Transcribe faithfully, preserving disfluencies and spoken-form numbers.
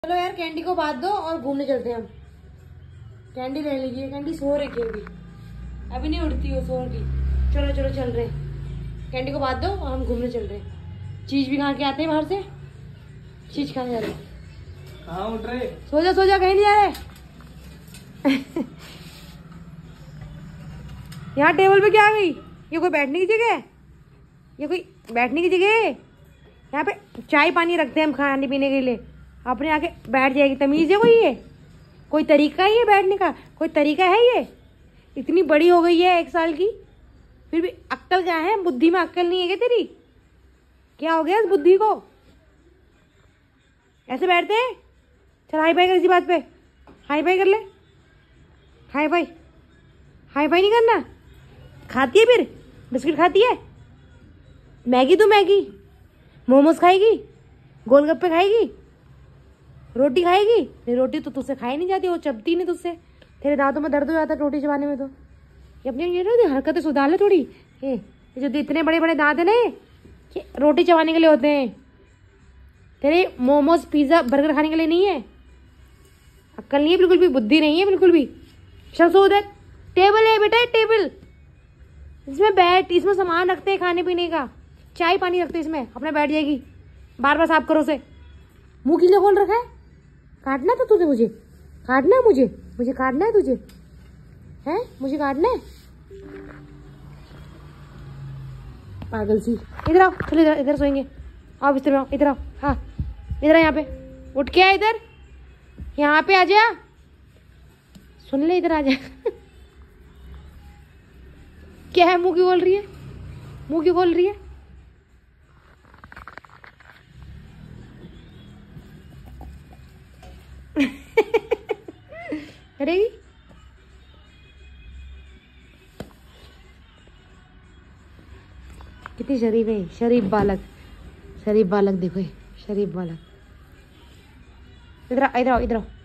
चलो यार कैंडी को बांध दो और घूमने चलते हैं हम। कैंडी ले लीजिए, कैंडी सो रखी है अभी अभी नहीं उठती वो, सो रही। चलो चलो चल रहे, कैंडी को बांध दो और हम घूमने चल रहे। चीज भी खा के आते हैं बाहर से, चीज खाने जा रहे। कहाँ उठ रहे? सो जा सो जा, कहीं नहीं जा रहे। यहाँ टेबल पे क्या आ गई? ये कोई बैठने की जगह है? ये कोई बैठने की जगह है? यहाँ पे चाय पानी रखते हैं हम खाने पीने के लिए, अपने आके बैठ जाएगी। तमीज है कोई? ये कोई तरीका है ये बैठने का? कोई तरीका है ये? इतनी बड़ी हो गई है, एक साल की, फिर भी अक्ल क्या है? बुद्धि में अक्ल नहीं है क्या तेरी? क्या हो गया इस बुद्धि को? ऐसे बैठते हैं? चल हाई फाई कर इसी बात पे, हाई फाई कर ले। हाई फाई हाई फाई नहीं करना। खाती है फिर बिस्किट खाती है? मैगी तो मैगी, मोमोज खाएगी, गोलगप्पे खाएगी, रोटी खाएगी? नहीं, रोटी तो तुझसे खाई नहीं जाती, वो चबती नहीं तुझसे, तेरे दांतों में दर्द हो जाता है रोटी चबाने में। तो ये अपनी ये हरकतें सुधार ले थोड़ी। ये जो इतने बड़े बड़े दांत है ना, ये रोटी चबाने के लिए होते हैं, तेरे मोमोज पिज्जा बर्गर खाने के लिए नहीं है। अक्ल नहीं है बिल्कुल भी, बुद्धि नहीं है बिल्कुल भी। चल सो उधर, टेबल है बेटा, टेबल, इसमें बैठ, इसमें सामान रखते हैं खाने पीने का, चाय पानी रखते हैं इसमें, अपने बैठ जाएगी। बार बार साफ करो उसे। मुंह किले खोल रखा है? काटना था तुझे, मुझे काटना है, मुझे मुझे काटना है तुझे, है मुझे काटना है? पागल सी। इधर आओ, चलो इधर इधर सोएंगे। आओ बिस्तर में आओ, इधर आओ। हाँ इधर आ, यहाँ पे उठ के आ, इधर यहाँ पे आ जा, सुन ले, इधर आ जा। क्या है? मुंह क्यों खोल रही है? मुंह क्यों खोल रही है? करेगी? कितनी शरीफ है, शरीफ बालक, शरीफ बालक देखो, शरीफ बालक। इधर आओ, इधर आओ, इधर आओ।